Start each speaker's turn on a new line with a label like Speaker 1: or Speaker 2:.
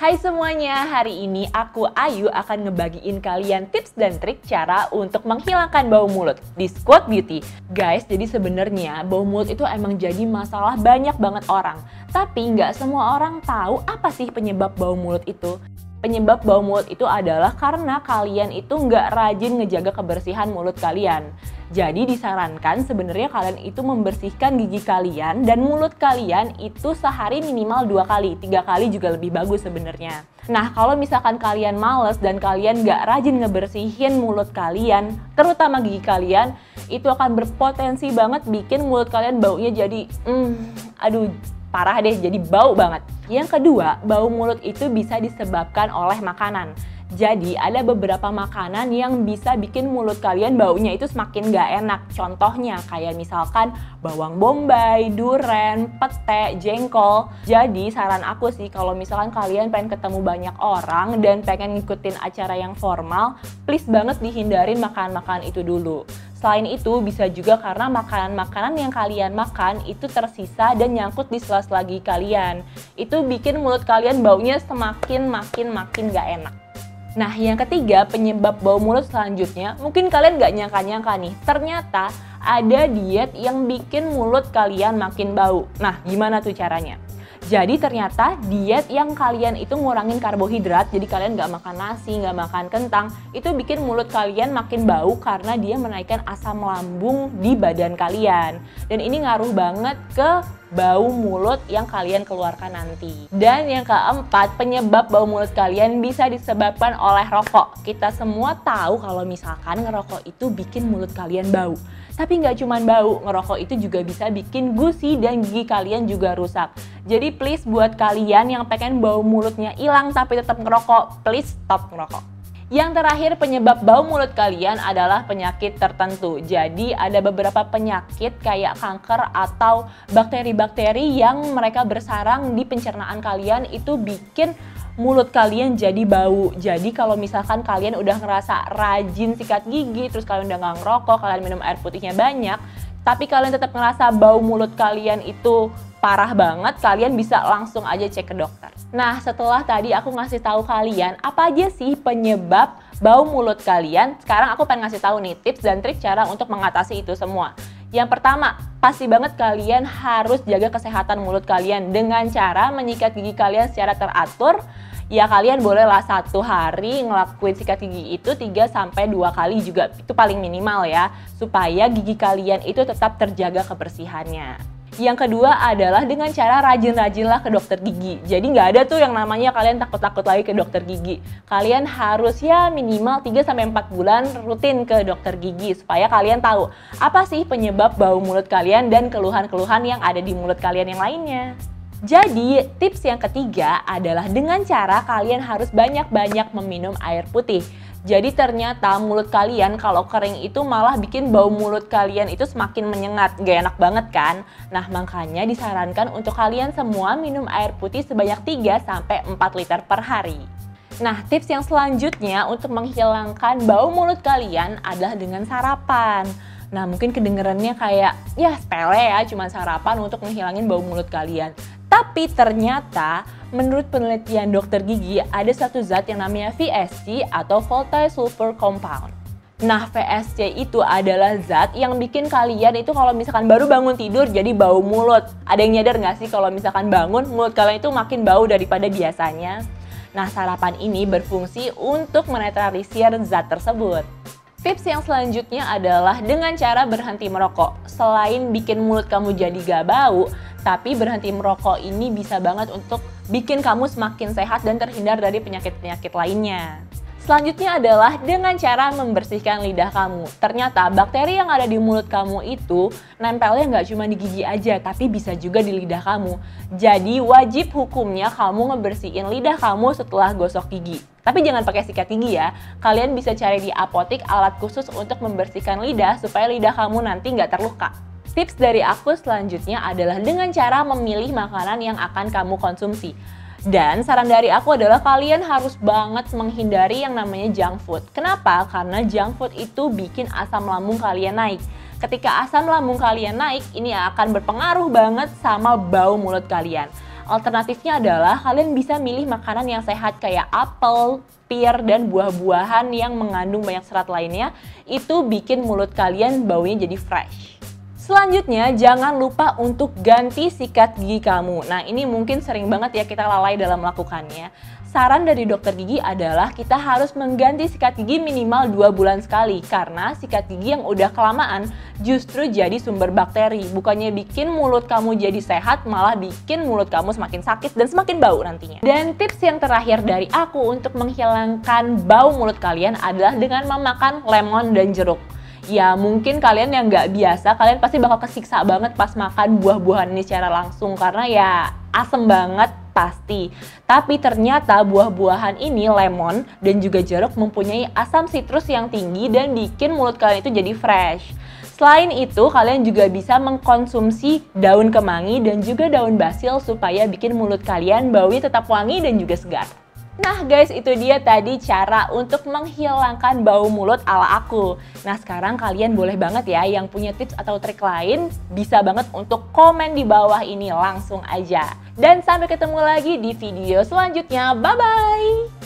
Speaker 1: Hai semuanya, hari ini aku Ayu akan ngebagiin kalian tips dan trik cara untuk menghilangkan bau mulut di Squad Beauty. Guys, jadi sebenarnya bau mulut itu emang jadi masalah banyak banget orang. Tapi nggak semua orang tahu apa sih penyebab bau mulut itu. Penyebab bau mulut itu adalah karena kalian itu nggak rajin ngejaga kebersihan mulut kalian. Jadi disarankan sebenarnya kalian itu membersihkan gigi kalian dan mulut kalian itu sehari minimal 2 kali, 3 kali juga lebih bagus sebenarnya. Nah, kalau misalkan kalian males dan kalian nggak rajin ngebersihin mulut kalian, terutama gigi kalian, itu akan berpotensi banget bikin mulut kalian baunya jadi, parah deh, jadi bau banget. Yang kedua, bau mulut itu bisa disebabkan oleh makanan. Jadi ada beberapa makanan yang bisa bikin mulut kalian baunya itu semakin gak enak. Contohnya kayak misalkan bawang bombay, duren, pete, jengkol. Jadi saran aku sih kalau misalkan kalian pengen ketemu banyak orang dan pengen ngikutin acara yang formal, please banget dihindarin makan-makan itu dulu. Selain itu bisa juga karena makanan-makanan yang kalian makan itu tersisa dan nyangkut di sela-sela gigi kalian. Itu bikin mulut kalian baunya makin gak enak. Nah, yang ketiga penyebab bau mulut selanjutnya, mungkin kalian gak nyangka-nyangka nih, ternyata ada diet yang bikin mulut kalian makin bau. Nah, gimana tuh caranya? Jadi ternyata diet yang kalian itu ngurangin karbohidrat, jadi kalian gak makan nasi, gak makan kentang, itu bikin mulut kalian makin bau karena dia menaikkan asam lambung di badan kalian. Dan ini ngaruh banget ke bau mulut yang kalian keluarkan nanti. Dan yang keempat, penyebab bau mulut kalian bisa disebabkan oleh rokok. Kita semua tahu kalau misalkan ngerokok itu bikin mulut kalian bau. Tapi nggak cuma bau, ngerokok itu juga bisa bikin gusi dan gigi kalian juga rusak. Jadi please buat kalian yang pengen bau mulutnya hilang tapi tetap ngerokok, please stop ngerokok. Yang terakhir penyebab bau mulut kalian adalah penyakit tertentu. Jadi ada beberapa penyakit kayak kanker atau bakteri-bakteri yang mereka bersarang di pencernaan kalian itu bikin mulut kalian jadi bau. Jadi kalau misalkan kalian udah ngerasa rajin sikat gigi, terus kalian udah nggak ngerokok, kalian minum air putihnya banyak, tapi kalian tetap ngerasa bau mulut kalian itu parah banget, kalian bisa langsung aja cek ke dokter. Nah, setelah tadi aku ngasih tahu kalian apa aja sih penyebab bau mulut kalian, sekarang aku pengen ngasih tahu nih tips dan trik cara untuk mengatasi itu semua. Yang pertama, pasti banget kalian harus jaga kesehatan mulut kalian dengan cara menyikat gigi kalian secara teratur. Ya kalian bolehlah 1 hari ngelakuin sikat gigi itu 3-2 kali juga, itu paling minimal ya, supaya gigi kalian itu tetap terjaga kebersihannya. Yang kedua adalah dengan cara rajin-rajinlah ke dokter gigi. Jadi nggak ada tuh yang namanya kalian takut-takut lagi ke dokter gigi. Kalian harus ya minimal 3-4 bulan rutin ke dokter gigi supaya kalian tahu apa sih penyebab bau mulut kalian dan keluhan-keluhan yang ada di mulut kalian yang lainnya. Jadi tips yang ketiga adalah dengan cara kalian harus banyak-banyak meminum air putih. Jadi ternyata mulut kalian kalau kering itu malah bikin bau mulut kalian itu semakin menyengat, gak enak banget kan? Nah makanya disarankan untuk kalian semua minum air putih sebanyak 3-4 liter per hari. Nah tips yang selanjutnya untuk menghilangkan bau mulut kalian adalah dengan sarapan. Nah mungkin kedengerannya kayak ya sepele ya, cuma sarapan untuk menghilangin bau mulut kalian. Tapi ternyata menurut penelitian dokter gigi ada satu zat yang namanya VSC atau Volatile Sulfur Compound. Nah VSC itu adalah zat yang bikin kalian itu kalau misalkan baru bangun tidur jadi bau mulut. Ada yang nyadar nggak sih kalau misalkan bangun mulut kalian itu makin bau daripada biasanya? Nah sarapan ini berfungsi untuk menetralisir zat tersebut. Tips yang selanjutnya adalah dengan cara berhenti merokok. Selain bikin mulut kamu jadi gak bau, tapi berhenti merokok ini bisa banget untuk bikin kamu semakin sehat dan terhindar dari penyakit-penyakit lainnya. Selanjutnya adalah dengan cara membersihkan lidah kamu. Ternyata bakteri yang ada di mulut kamu itu nempelnya nggak cuma di gigi aja, tapi bisa juga di lidah kamu. Jadi wajib hukumnya kamu ngebersihin lidah kamu setelah gosok gigi. Tapi jangan pakai sikat gigi ya. Kalian bisa cari di apotik alat khusus untuk membersihkan lidah supaya lidah kamu nanti nggak terluka. Tips dari aku selanjutnya adalah dengan cara memilih makanan yang akan kamu konsumsi. Dan saran dari aku adalah kalian harus banget menghindari yang namanya junk food. Kenapa? Karena junk food itu bikin asam lambung kalian naik. Ketika asam lambung kalian naik, ini akan berpengaruh banget sama bau mulut kalian. Alternatifnya adalah kalian bisa milih makanan yang sehat kayak apel, pir, dan buah-buahan yang mengandung banyak serat lainnya. Itu bikin mulut kalian baunya jadi fresh. Selanjutnya, jangan lupa untuk ganti sikat gigi kamu. Nah, ini mungkin sering banget ya kita lalai dalam melakukannya. Saran dari dokter gigi adalah kita harus mengganti sikat gigi minimal 2 bulan sekali. Karena sikat gigi yang udah kelamaan justru jadi sumber bakteri. Bukannya bikin mulut kamu jadi sehat, malah bikin mulut kamu semakin sakit dan semakin bau nantinya. Dan tips yang terakhir dari aku untuk menghilangkan bau mulut kalian adalah dengan memakan lemon dan jeruk. Ya mungkin kalian yang nggak biasa, kalian pasti bakal kesiksa banget pas makan buah-buahan ini secara langsung karena ya asem banget pasti. Tapi ternyata buah-buahan ini, lemon dan juga jeruk, mempunyai asam sitrus yang tinggi dan bikin mulut kalian itu jadi fresh. Selain itu, kalian juga bisa mengkonsumsi daun kemangi dan juga daun basil supaya bikin mulut kalian baunya tetap wangi dan juga segar. Nah guys, itu dia tadi cara untuk menghilangkan bau mulut ala aku. Nah sekarang kalian boleh banget ya yang punya tips atau trik lain, bisa banget untuk komen di bawah ini langsung aja. Dan sampai ketemu lagi di video selanjutnya, bye-bye!